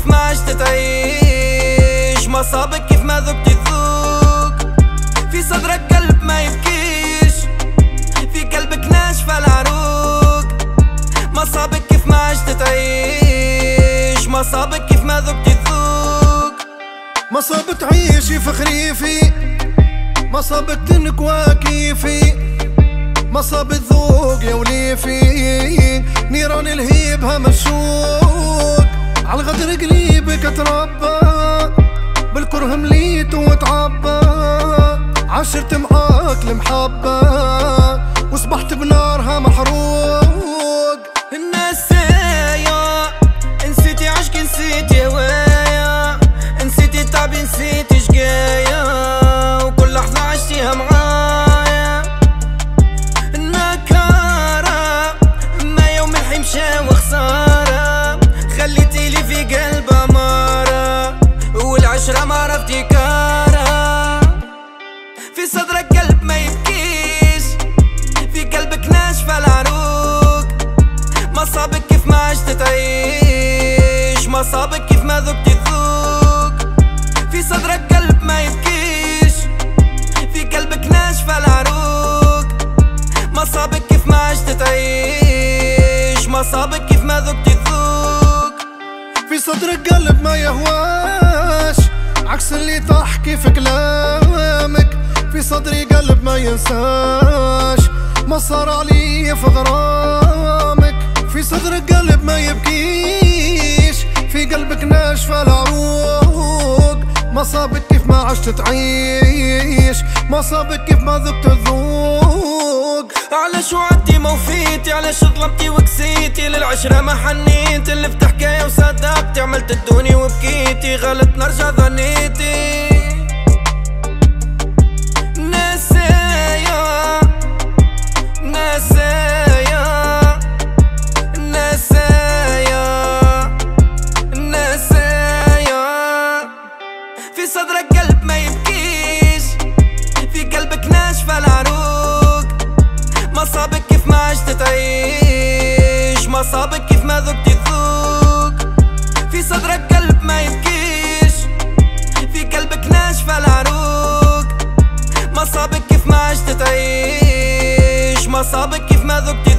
ما عشت تعيش، مصابك كيف ما ذقت تذوق. في صدرك قلب ما يبكيش، في قلبك ناشفة العروق. مصابك كيف ما عشت تعيش، مصابك كيف ما ذقت تذوق. مصاب تعيشي في خريفي، مصاب تنكوى كيفي، مصاب الذوق يا وليفي. نيران الهيبها مشوق، عالغدر قليبك تربى، بالكره مليت وتعبى. عاشرت معاك المحبة، وصبحت بنارها محروق. النسايا نسيتي عشق، نسيتي هوايا، نسيتي تعبي، نسيتي شقايا، وكل لحظة عشتيها معايا. النكارة ما يوم الحين مشى وخسارة، خليتي لي في قلب أمارة، والعشرة ما عرفتي كارة. في صدرك قلب ما يبكيش، في قلبك ناشفة العروق. مصابك كيف ما عشت تعيش، مصابك كيف ما ذقت تذوق. في صدرك قلب ما يبكيش، في قلبك ناشفة العروق. مصابك كيف ما عشت تعيش، مصابك كيف ما ذقت تذوق. في صدرك قلب ما يهواش، عكس اللي تحكي في كلامك. في صدري قلب ما ينساش، ما صار علي في غرامك. في صدرك قلب ما يبكيش، في قلبك ناشفة العروق. مصابك كيف ما عشت تعيش، مصابك كيف ما ذقت تذوق. علاش وعدتي ما وفيتي، علاش ظلمتي وكسيتي، للعشرة ما حنيتي، اللي فتح حكاية وصدقتي، عملت الدوني وبكيتي، غلط نرجع ظنيتي. نسايا نسايا نسايا نسايا. في صدرك قلب ما يبكيش، في قلبك ناشفة العروق. مصابك كيف ما عشت تعيش، مصابك كيف ما ذقت تذوق. في صدرك قلب ما يبكيش، في قلبك ناشفة العروق. مصابك كيف ما عشت تعيش، مصابك كيف ما ذقت